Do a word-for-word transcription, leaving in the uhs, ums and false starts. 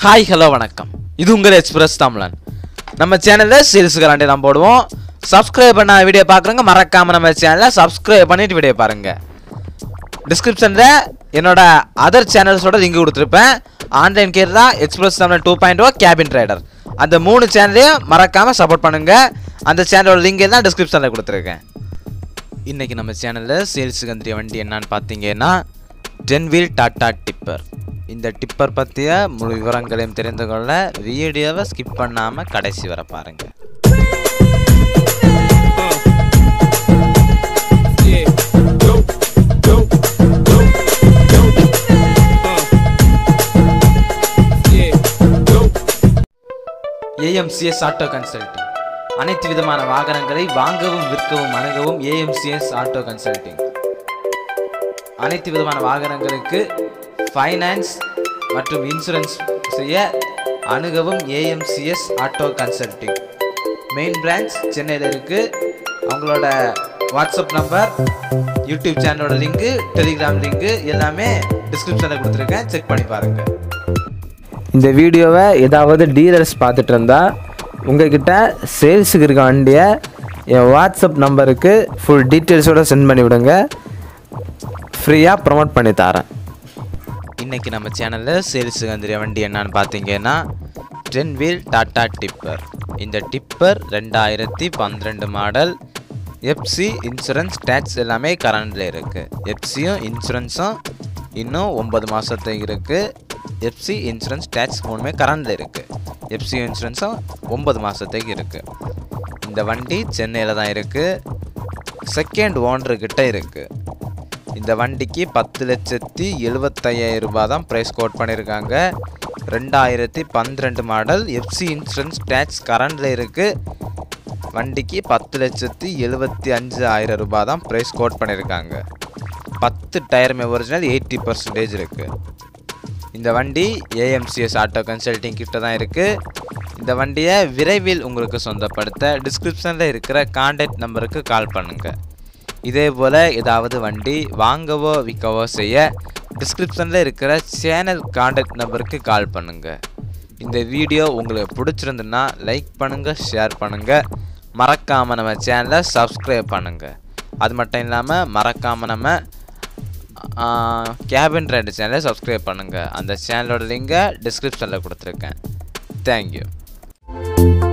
Hi hello வணக்கம். இது உங்கள் எக்ஸ்பிரஸ் தமிழன். நம்ம சேனலில் சேல்ஸ் கரண்டி தான் போடுவோம். சப்ஸ்கிரைப் பண்ண வீடியோ பார்க்குறவங்க மறக்காமல் நம்ம சேனலில் சப்ஸ்கிரைப் பண்ணிட்டு வீடியோ பாருங்கள். டிஸ்கிரிப்ஷனில் என்னோட அதர் சேனல்ஸோட லிங்க் கொடுத்துருப்பேன். ஆன்லைன் கேர் தான் express Tamilan two point O cabin trader. அந்த மூணு சேனலையும் மறக்காமல் சப்போர்ட் பண்ணுங்கள். அந்த சேனலோட லிங்க் தான் டிஸ்கிரிப்ஷனில் கொடுத்துருக்கேன். இன்றைக்கி நம்ம சேனலில் சேல்ஸுக்கு வந்துரிய வண்டி என்னான்னு பார்த்தீங்கன்னா டென் வீல் டாட்டா டிப்பர். இந்த டிப்பர் பற்றிய முழு விவரங்களையும் தெரிந்து கொள்ள வீடியோவை ஸ்கிப் பண்ணாமல் கடைசி வர பாருங்கள். AMCS auto consulting. அனைத்து விதமான வாகனங்களை வாங்கவும் விற்கவும் அணுகவும் ஏஎம்சிஎஸ் ஆட்டோ கன்சல்டிங். அனைத்து விதமான வாகனங்களுக்கு ஃபைனான்ஸ் மற்றும் இன்சூரன்ஸ் செய்ய அணுகவும் AMCS auto consulting. Main branch சென்னையில் இருக்குது. அவங்களோட வாட்ஸ்அப் நம்பர், யூடியூப் சேனலோட லிங்க்கு, டெலிகிராம் லிங்க்கு எல்லாமே டிஸ்கிரிப்ஷனில் கொடுத்துருக்கேன். செக் பண்ணி பாருங்கள். இந்த வீடியோவை ஏதாவது டீலர்ஸ் பார்த்துட்டு இருந்தால் உங்கள்கிட்ட சேல்ஸுக்கு இருக்க வண்டியை என் வாட்ஸ்அப் நம்பருக்கு ஃபுல் டீட்டெயில்ஸோடு சென்ட் பண்ணி விடுங்க. ஃப்ரீயாக ப்ரமோட் பண்ணி தரேன். இன்றைக்கி நம்ம சேனலில் சேல்ஸுக்கு வந்துரிய வண்டி என்னான்னு பார்த்தீங்கன்னா டென் வீல் டாட்டா டிப்பர். இந்த டிப்பர் ரெண்டாயிரத்தி பன்னிரெண்டு மாடல். எஃப்சி இன்சூரன்ஸ் டேக்ஸ் எல்லாமே கரண்டில் இருக்குது. எஃப்சியும் இன்சூரன்ஸும் இன்னும் ஒம்பது மாதத்துக்கு இருக்குது. எஃப்சி இன்சூரன்ஸ் டேக்ஸ் மூணுமே கரண்டில் இருக்குது. எஃப்சி இன்சூரன்ஸும் ஒம்பது மாதத்துக்கு இருக்குது. இந்த வண்டி சென்னையில் தான் இருக்குது. செகண்ட் ஓனர்கிட்ட இருக்குது. இந்த வண்டிக்கு பத்து லட்சத்தி எழுபத்தையாயிரம் ரூபாய் தான் ப்ரைஸ் கோட் பண்ணியிருக்காங்க. ரெண்டாயிரத்தி பன்னிரெண்டு மாடல். எஃப்சி இன்சூரன்ஸ் டேக்ஸ் கரண்டில் இருக்குது. வண்டிக்கு பத்து லட்சத்தி எழுபத்தி அஞ்சு ஆயிரம் ரூபாய் தான் ப்ரைஸ் கோட் பண்ணியிருக்காங்க. பத்து டயருமே ஒரிஜினல், எயிட்டி பர்சன்டேஜ் இருக்குது. இந்த வண்டி ஏஎம்சிஎஸ் ஆட்டோ கன்சல்டிங் கிட்ட தான் இருக்குது. இந்த வண்டியை விரைவில் உங்களுக்கு சொந்தப்படுத்த டிஸ்கிரிப்ஷனில் இருக்கிற கான்டாக்ட் நம்பருக்கு கால் பண்ணுங்கள். இதே போல் ஏதாவது வண்டி வாங்கவோ விற்கவோ செய்ய டிஸ்கிரிப்ஷனில் இருக்கிற சேனல் கான்டாக்ட் நம்பருக்கு கால் பண்ணுங்கள். இந்த வீடியோ உங்களுக்கு பிடிச்சிருந்துன்னா லைக் பண்ணுங்கள், ஷேர் பண்ணுங்கள். மறக்காமல் நம்ம சேனலை சப்ஸ்கிரைப் பண்ணுங்கள். அது மட்டும் இல்லாமல் மறக்காமல் நம்ம கேபின் ட்ரேடர் சேனலை சப்ஸ்கிரைப் பண்ணுங்கள். அந்த சேனலோட லிங்கை டிஸ்கிரிப்ஷனில் கொடுத்துருக்கேன். தேங்க்யூ.